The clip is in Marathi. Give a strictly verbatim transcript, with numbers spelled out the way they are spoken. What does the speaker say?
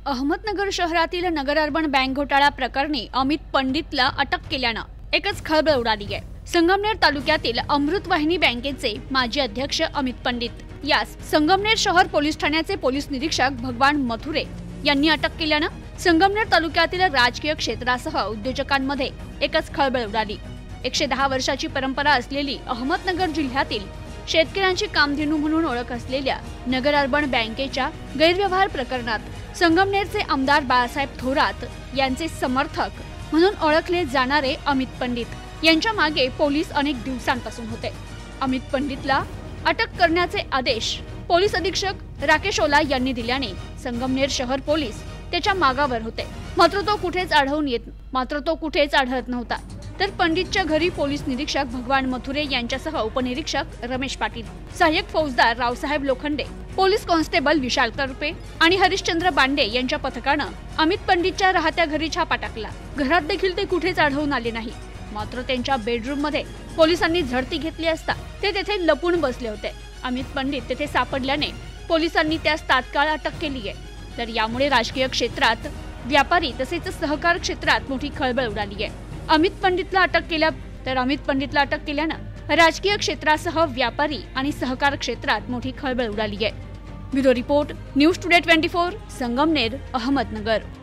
अहमदनगर शहरातील नगर अर्बन बँक घोटाळा प्रकरणी अमित पंडितला अटक केल्यानं एकच खळबळ उडाली आहे। संगमनेर तालुक्यातील अमृतवाहिनी बँकेचे माजी अध्यक्ष अमित पंडित यास संगमनेर शहर पोलीस ठाण्याचे पोलीस निरीक्षक भगवान मथुरे यांनी अटक केल्यानं संगमनेर तालुक्यातील राजकीय क्षेत्रासह उद्योजकांमध्ये एकच खळबळ उडाली। एकशे दहा वर्षाची परंपरा असलेली अहमदनगर जिल्ह्यातील शेतकऱ्यांची कामधेनू म्हणून ओळख असलेल्या नगर अर्बन बँकेच्या गैरव्यवहार प्रकरणात संगमनेरचे आमदार बाळासाहेब थोरात यांचे समर्थक म्हणून ओळखले जाणारे अमित पंडित यांच्या मागे पोलीस अनेक दिवसांपासून होते। अमित पंडितला अटक करण्याचे आदेश पोलीस अधीक्षक राकेश ओला यांनी दिल्याने संगमनेर शहर पोलीस त्याच्या मागावर होते। मात्र तो कुठेच आढळून येत मात्र तो कुठेच आढळत नव्हता। तर पंडितच्या घरी पोलीस निरीक्षक भगवान मथुरे यांच्यासह उपनिरीक्षक रमेश पाटील, सहाय्यक फौजदार रावसाहेब लोखंडे, पोलीस कॉन्स्टेबल विशाल करपे आणि हरिश्चंद्र बांडे यांच्या पथकानं अमित पंडितच्या राहत्या घरी छापा टाकला। घरात देखील ते कुठेच आढळून आले नाही। मात्र त्यांच्या बेडरूम मध्ये पोलिसांनी झडती घेतली असता ते तेथे लपून बसले होते। अमित पंडित तेथे सापडल्याने पोलिसांनी त्यास तात्काळ अटक केली आहे। तर यामुळे राजकीय क्षेत्रात, व्यापारी तसेच सहकार क्षेत्रात मोठी खळबळ उडाली आहे। अमित पंडितला अटक केल्या तर अमित पंडितला अटक केल्यानं राजकीय क्षेत्रासह व्यापारी आणि सहकार क्षेत्रात मोठी खळबळ उडाली आहे। ब्युरो रिपोर्ट, न्यूज टुडे चोवीस, संगमनेर, अहमदनगर।